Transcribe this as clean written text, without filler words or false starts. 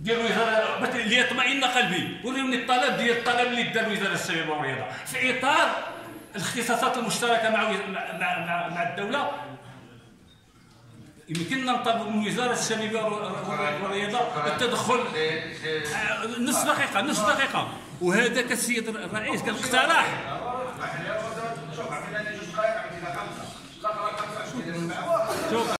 ديال الوزاره باش ليطمئن قلبي. وريوني الطلب اللي دار وزاره الشباب والرياضه في اطار الاختصاصات المشتركه مع الدوله. يمكننا نطلب من وزاره الشباب والرياضه التدخل. نص دقيقه. وهذا كالسيد الرئيس كنقترح